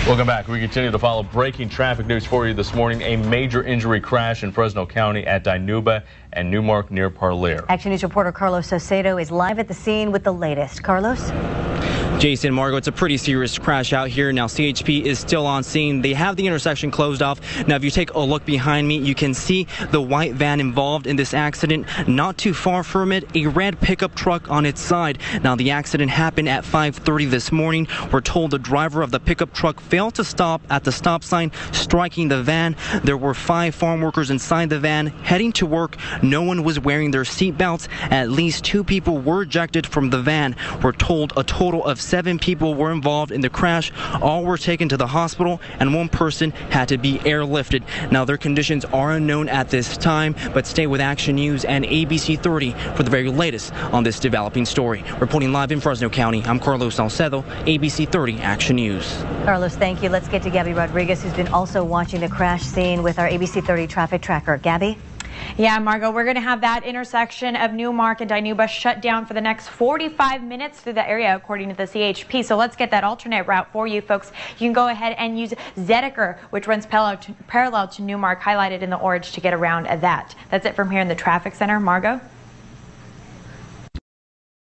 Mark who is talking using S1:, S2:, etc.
S1: Welcome back. We continue to follow breaking traffic news for you this morning. A major injury crash in Fresno County at Dinuba and Newmark near Parlier.
S2: Action News reporter Carlos Saucedo is live at the scene with the latest. Carlos?
S3: Jason, Margo, it's a pretty serious crash out here. Now, CHP is still on scene. They have the intersection closed off. Now, if you take a look behind me, you can see the white van involved in this accident. Not too far from it, a red pickup truck on its side. Now, the accident happened at 5:30 this morning. We're told the driver of the pickup truck failed to stop at the stop sign, striking the van. There were 5 farm workers inside the van heading to work. No one was wearing their seatbelts. At least 2 people were ejected from the van. We're told a total of 7 people were involved in the crash. All were taken to the hospital, and 1 person had to be airlifted. Now, their conditions are unknown at this time, but stay with Action News and ABC 30 for the very latest on this developing story. Reporting live in Fresno County, I'm Carlos Saucedo, ABC 30 Action News.
S2: Carlos, thank you. Let's get to Gabby Rodriguez, who's been also watching the crash scene with our ABC 30 traffic tracker. Gabby?
S4: Yeah, Margo, we're going to have that intersection of Newmark and Dinuba shut down for the next 45 minutes through the area, according to the CHP. So let's get that alternate route for you folks. You can go ahead and use Zediker, which runs parallel to Newmark, highlighted in the orange, to get around that. That's it from here in the traffic center. Margo?